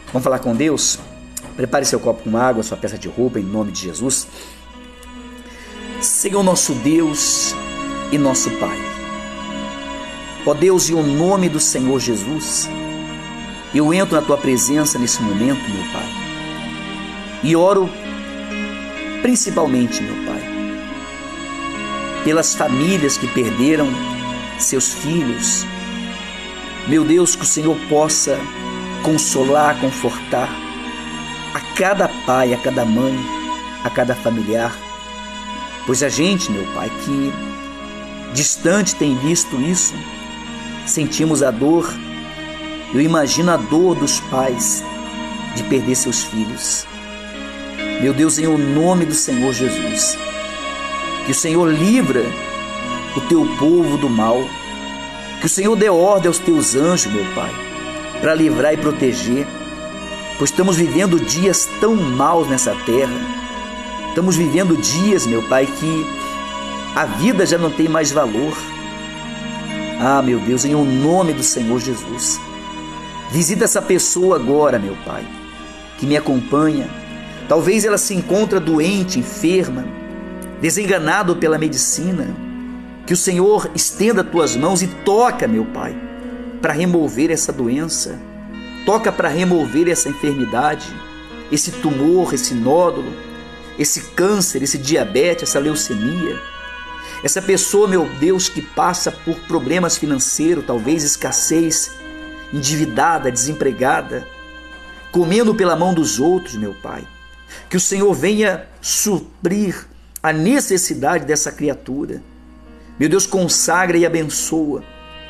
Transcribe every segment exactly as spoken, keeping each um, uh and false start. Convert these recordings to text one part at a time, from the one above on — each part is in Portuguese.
Vamos falar com Deus? Prepare seu copo com água, sua peça de roupa, em nome de Jesus. Senhor nosso Deus e nosso Pai, ó Deus, em o nome do Senhor Jesus, eu entro na Tua presença nesse momento, meu Pai, e oro principalmente, meu Pai, pelas famílias que perderam seus filhos. Meu Deus, que o Senhor possa consolar, confortar a cada pai, a cada mãe, a cada familiar, pois a gente, meu Pai, que distante tem visto isso, sentimos a dor. Eu imagino a dor dos pais de perder seus filhos. Meu Deus, em o nome do Senhor Jesus, que o Senhor livra o Teu povo do mal, que o Senhor dê ordem aos Teus anjos, meu Pai, para livrar e proteger, pois estamos vivendo dias tão maus nessa terra. Estamos vivendo dias, meu Pai, que a vida já não tem mais valor. Ah, meu Deus, em o nome do Senhor Jesus, visita essa pessoa agora, meu Pai, que me acompanha. Talvez ela se encontre doente, enferma, desenganado pela medicina. Que o Senhor estenda Tuas mãos e toca, meu Pai, para remover essa doença. Toca para remover essa enfermidade, esse tumor, esse nódulo, esse câncer, esse diabetes, essa leucemia. Essa pessoa, meu Deus, que passa por problemas financeiros, talvez escassez, endividada, desempregada, comendo pela mão dos outros, meu Pai. Que o Senhor venha suprir a necessidade dessa criatura. Meu Deus, consagra e abençoa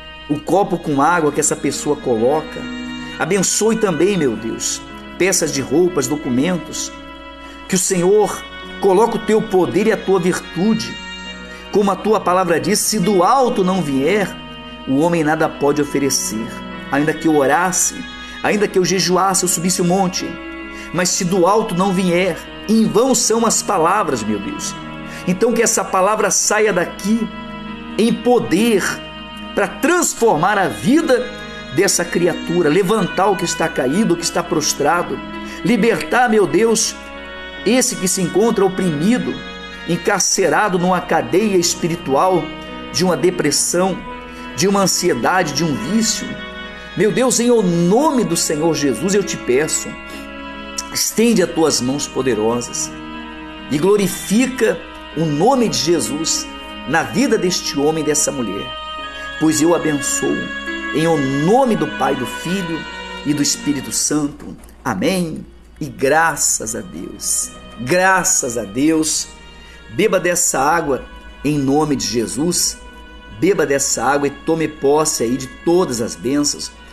o copo com água que essa pessoa coloca. Abençoe também, meu Deus, peças de roupas, documentos. Que o Senhor coloque o Teu poder e a Tua virtude. Como a Tua palavra diz, se do alto não vier, o homem nada pode oferecer. Ainda que eu orasse, ainda que eu jejuasse, eu subisse o monte, mas se do alto não vier, em vão são as palavras, meu Deus. Então que essa palavra saia daqui em poder para transformar a vida dessa criatura, levantar o que está caído, o que está prostrado, libertar, meu Deus, esse que se encontra oprimido, encarcerado numa cadeia espiritual, de uma depressão, de uma ansiedade, de um vício. Meu Deus, em o nome do Senhor Jesus, eu te peço, estende as Tuas mãos poderosas e glorifica o nome de Jesus na vida deste homem e dessa mulher, pois eu abençoo em o nome do Pai, do Filho e do Espírito Santo. Amém. E graças a Deus, graças a Deus. Beba dessa água em nome de Jesus, beba dessa água e tome posse aí de todas as bênçãos